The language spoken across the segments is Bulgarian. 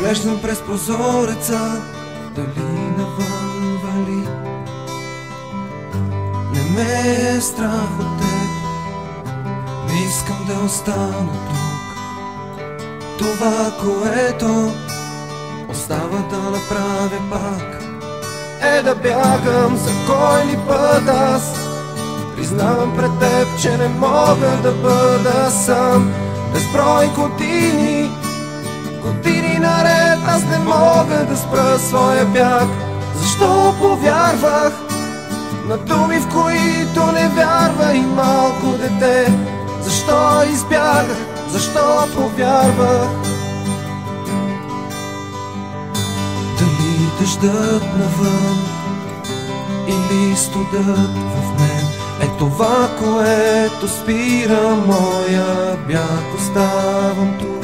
поглеждам през прозореца, дали навън вали. Не ме е страх от теб, не искам да остана тук. Това, което остава да направя пак, е да бягам за кой ли път аз. Признавам пред теб, че не мога да бъда сам. Безброй години, години наред аз не мога да спра своя бяг. Защо повярвах на думи, в които не вярва и малко дете? Защо избягах, защо повярвах? Дали дъждът навън или студът в мен е това, което спира моя бяг. Оставам тук,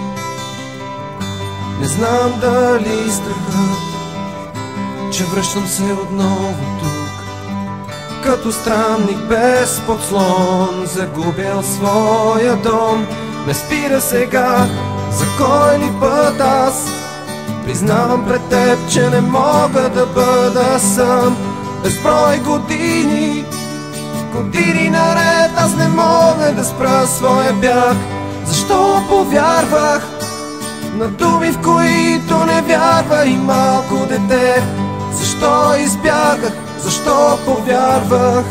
не знам дали страхът, че връщам се отново тук, като странник без подслон, загубял своя дом. Ме спира сега, за кой ли път аз. Признавам пред теб, че не мога да бъда сам. Безброй години, години наред аз не мога да спра своя бяг. Защо повярвах на думи, в които не вярва и малко дете? Защо избягах, защо повярвах?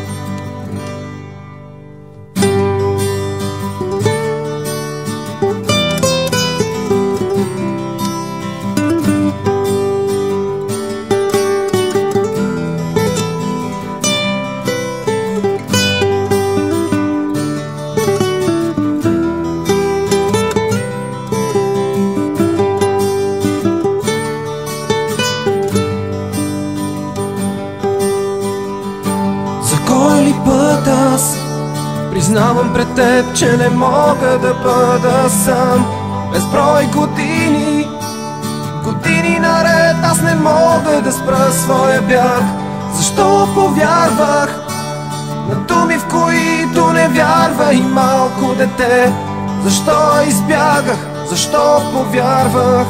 Път аз признавам пред теб, че не мога да бъда сам. Безброй години, години наред аз не мога да спра своя бяг. Защо повярвах на думи, в които не вярва и малко дете? Защо избягах, защо повярвах?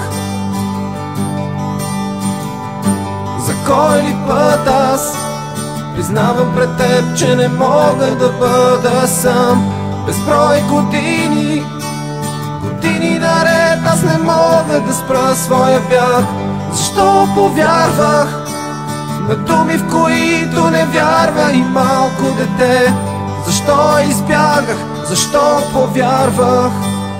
За кой ли път аз признавам пред теб, че не мога да бъда сам. Безброй години, години наред аз не мога да спра своя бяг. Защо повярвах на думи, в които не вярва и малко дете? Защо избягах, защо повярвах?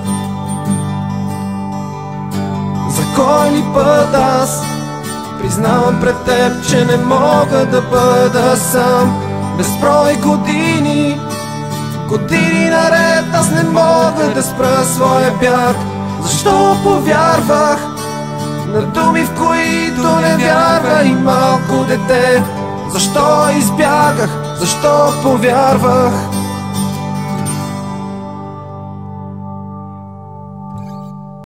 За кой ли път аз признавам пред теб, че не мога да бъда сам. Безброй години, години наред аз не мога да спра своя бяг. Защо повярвах на думи, в които не вярва и малко дете? Защо избягах, защо повярвах?